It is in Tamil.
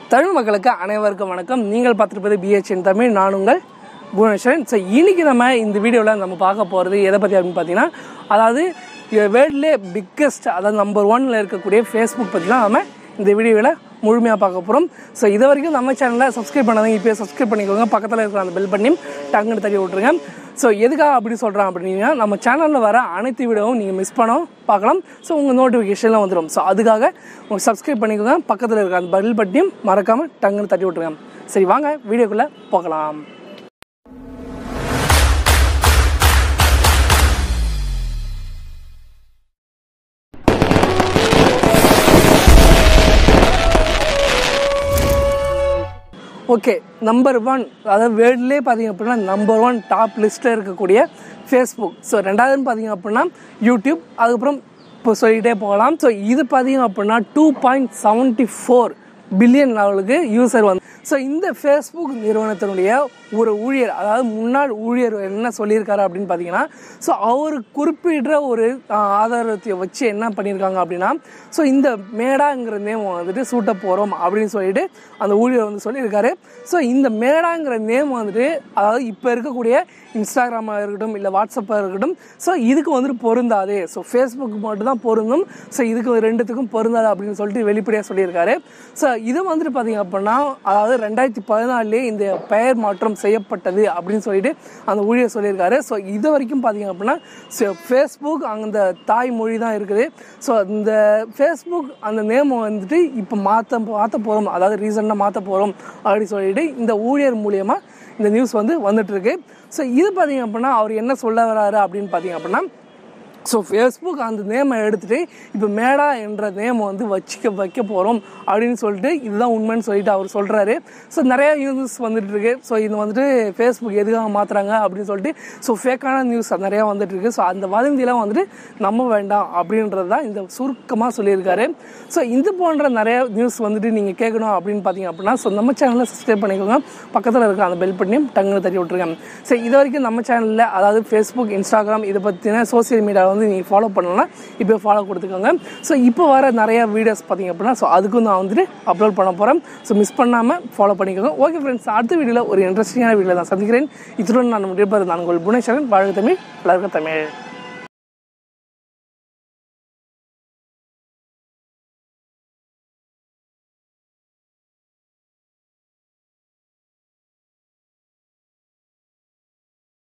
தமிழ் மக்களுக்கு அனைவருக்கும் வணக்கம். நீங்கள் பார்த்துருப்பது BHN தமிழ். நான் உங்கள் புவனேஸ்வரன். ஸோ இன்றைக்கி நம்ம இந்த வீடியோவில் நம்ம பார்க்க போகிறது எதை பற்றி அப்படின்னு பார்த்தீங்கன்னா, அதாவது வேர்ல்ட்லே பிக்கஸ்ட், அதாவது நம்பர் 1 இருக்கக்கூடிய ஃபேஸ்புக் பற்றி தான் நம்ம இந்த வீடியோவில் முழுமையாக பார்க்க போகிறோம். ஸோ இது வரைக்கும் நம்ம சேனலில் சப்ஸ்கிரைப் பண்ணாதீங்க, இப்போ சப்ஸ்கிரைப் பண்ணிக்கோங்க. பக்கத்தில் இருக்கிற அந்த பெல் பண்ணி டங்குன்னு தட்டி விட்ருங்க. ஸோ எதுக்காக அப்படி சொல்கிறேன் அப்படின்னா, நம்ம சேனலில் வர அனைத்து வீடியோவும் நீங்கள் மிஸ் பண்ணாமல் பார்க்கலாம். ஸோ உங்கள் நோட்டிஃபிகேஷன்லாம் வந்துடும். ஸோ அதுக்காக உங்களுக்கு சப்ஸ்கிரைப் பண்ணிக்கோங்க. பக்கத்தில் இருக்கிற அந்த பெல் பட்டியும் மறக்காமல் டங்குன்னு தட்டி விட்ருங்க. சரி, வாங்க வீடியோக்குள்ளே போகலாம். ஓகே, நம்பர் 1, அதாவது வேர்ல்ட்லேயே பார்த்தீங்க அப்படின்னா நம்பர் 1 டாப் லிஸ்ட்டில் இருக்கக்கூடிய ஃபேஸ்புக். ஸோ ரெண்டாவதுன்னு பார்த்தீங்க அப்படின்னா யூடியூப், அதுக்கப்புறம் இப்போ சொல்லிகிட்டே போகலாம். ஸோ இது பார்த்தீங்க அப்படின்னா 2.74 பில்லியன் லெவலுக்கு யூசர் வந்து. ஸோ இந்த ஃபேஸ்புக் நிறுவனத்தினுடைய ஒரு ஊழியர், அதாவது முன்னாள் ஊழியர் என்ன சொல்லியிருக்காரு அப்படின்னு பார்த்தீங்கன்னா, ஸோ அவர் குறிப்பிடுற ஒரு ஆதாரத்தை வச்சு என்ன பண்ணியிருக்காங்க அப்படின்னா, ஸோ இந்த மேடாங்கிற நேம் வந்துட்டு சூட்ட போகிறோம் அப்படின்னு சொல்லிட்டு அந்த ஊழியர் வந்து சொல்லியிருக்காரு. ஸோ இந்த மேடாங்கிற நேம் வந்துட்டு, அதாவது இப்போ இருக்கக்கூடிய இன்ஸ்டாகிராமாக இருக்கட்டும், இல்லை வாட்ஸ்அப்பாக இருக்கட்டும், ஸோ இதுக்கு வந்துட்டு பொருந்தாது. ஸோ ஃபேஸ்புக் மட்டும் தான் பொருந்தும், ஸோ இதுக்கு ரெண்டுத்துக்கும் பொருந்தாது அப்படின்னு சொல்லிட்டு வெளிப்படையாக சொல்லியிருக்காரு. ஸோ இது வந்துட்டு பார்த்தீங்க அப்படின்னா, அதாவது 2014 இந்த பெயர் மாற்றம் செய்யப்பட்டது அப்படின்னு சொல்லிட்டு அந்த ஊழியர் சொல்லியிருக்காரு. ஸோ இது வரைக்கும் பார்த்தீங்க அப்படின்னா ஃபேஸ்புக் அந்த தாய்மொழி தான் இருக்குது. ஸோ இந்த ஃபேஸ்புக் அந்த நேம் வந்துட்டு இப்போ மாற்ற போகிறோம், அதாவது ரீசெண்டாக மாற்ற போகிறோம் அப்படின்னு சொல்லிட்டு இந்த ஊழியர் மூலியமாக இந்த நியூஸ் வந்து வந்துட்டுருக்கு. ஸோ இது பார்த்தீங்க அப்படின்னா அவர் என்ன சொல்ல வர்றாரு அப்படின்னு பார்த்தீங்க அப்படின்னா, ஸோ ஃபேஸ்புக் அந்த நேமை எடுத்துகிட்டு இப்போ மேடா என்ற நேமை வந்து வைக்க போகிறோம் அப்படின்னு சொல்லிட்டு இதுதான் உண்மைன்னு சொல்லிட்டு அவர் சொல்கிறாரு. ஸோ நிறையா நியூஸ் வந்துட்டுருக்கு. ஸோ இது வந்துட்டு ஃபேஸ்புக் எதுக்காக மாற்றுறாங்க அப்படின்னு சொல்லிட்டு ஸோ ஃபேக்கான நியூஸ் நிறையா வந்துட்டுருக்கு. ஸோ அந்த வதந்தியெல்லாம் வந்துட்டு நம்ப வேண்டாம் அப்படின்றது தான் இந்த சுருக்கமாக சொல்லியிருக்காரு. ஸோ இது போன்ற நிறையா நியூஸ் வந்துட்டு நீங்கள் கேட்கணும் அப்படின்னு பார்த்தீங்க அப்படின்னா, ஸோ நம்ம சேனலில் சப்ஸ்கிரைப் பண்ணிக்கோங்க. பக்கத்தில் இருக்கிற அந்த பெல் பண்ணியும் டங்குன்னு தட்டி விட்ருங்க. ஸோ இது வரைக்கும் நம்ம சேனலில், அதாவது ஃபேஸ்புக், இன்ஸ்டாகிராம் இதை பற்றின சோசியல் மீடியாவில் வந்து நீங்கள் ஃபாலோ பண்ணலாம், இப்போ ஃபாலோ கொடுத்துக்கோங்க. ஸோ இப்போ வர நிறையா வீடியோஸ் பார்த்தீங்க அப்படின்னா, ஸோ அதுக்கும் நான் வந்துட்டு அப்லோட் பண்ண போகிறேன். ஸோ மிஸ் பண்ணாமல் ஃபாலோ பண்ணிக்கோங்க. ஓகே ஃப்ரெண்ட்ஸ், அடுத்த வீடியோவில் ஒரு இன்ட்ரெஸ்டிங்கான வீடியோவில் நான் சந்திக்கிறேன். இத்துடன் நான் முடிப்பது நான் உங்கள் புவனேஸ்வரன். வாழ்க தமிழ், வளர்க தமிழ்.